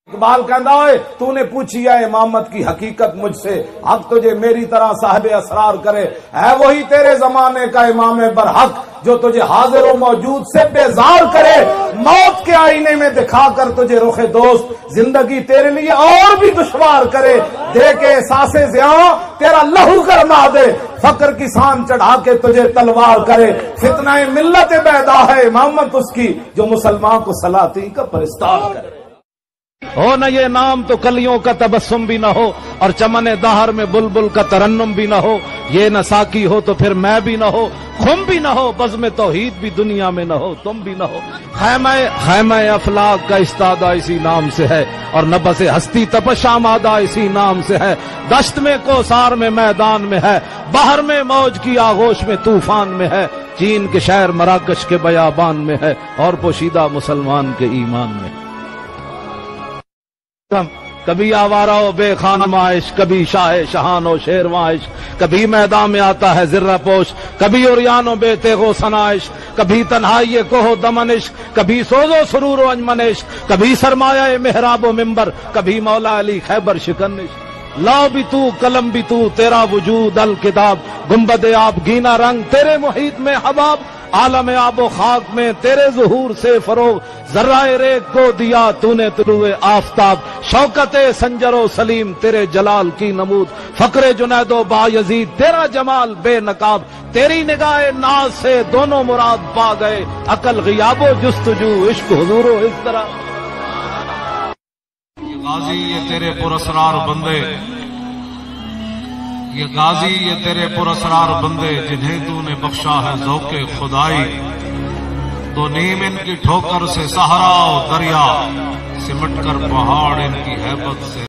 اقبال کہندا ہوئے تو نے پوچھی ہے امامت کی حقیقت مجھ سے، حق تجھے میری طرح صاحب اسرار کرے، ہے وہی تیرے زمانے کا امام برحق جو تجھے حاضر و موجود سے بیزار کرے، موت کے آئینے میں دکھا کر تجھے رخ دوست زندگی تیرے لیے اور بھی دشوار کرے، دے کے احساس زیاں تیرا لہو گرما دے، فقر کی سان چڑھا کے تجھے تلوار کرے، فتنہ ملت بیدا ہے امامت اس کی جو مسلمان کو سلاطین کا پرستار کرے۔ ہو نہ یہ نام تو کلیوں کا تبسم بھی نہ ہو، اور چمن دہر میں بلبل کا ترنم بھی نہ ہو، یہ نہ ساکی ہو تو پھر میں بھی نہ ہو، خم بھی نہ ہو، بزم توحید بھی دنیا میں نہ ہو، تم بھی نہ ہو۔ خیمہ افلاک کا استادہ اسی نام سے ہے، اور نبض ہستی تپش آمادہ اسی نام سے ہے، دشت میں کوثار میں میدان میں ہے، بحر میں موج کی آغوش میں طوفان میں ہے، چین کے شہر مراکش کے بیابان میں ہے، اور پوشیدہ مسلمان کے ایمان میں۔ کبھی آوارہ و بے خانم عائش، کبھی شاہ شہان و شیرواں عشق، کبھی میدان میں آتا ہے زرہ پوش، کبھی عریان و بے تیغ و سنائش، کبھی تنہائی کوہ دمن عشق، کبھی سوز و سرور و انجمن عشق، کبھی سرمایہ محراب و منبر، کبھی مولا علی خیبر شکن عشق۔ لا بھی تو قلم بھی تو، تیرا وجود الکتاب، گنبد آب گینا رنگ تیرے محیط میں حباب، عالم آب و خاک میں تیرے ظہور سے فروغ، ذرہ ریگ کو دیا تو نے طلوع آفتاب، شوکت سنجر و سلیم تیرے جلال کی نمود، فقر جنید و بایزید تیرا جمال بے نقاب، تیری نگاہ ناز سے دونوں مراد پا گئے، عقل غیاب و جستجو عشق حضور و اس طرح۔ یہ غازی یہ تیرے پراسرار بندے، یہ غازی یہ تیرے پراسرار بندے، جنہیں تو نے بخشا ہے ذوق خدائی، تو نیم ان کی ٹھوکر سے صحرا و دریا، سمٹ کر پہاڑ ان کی ہیبت سے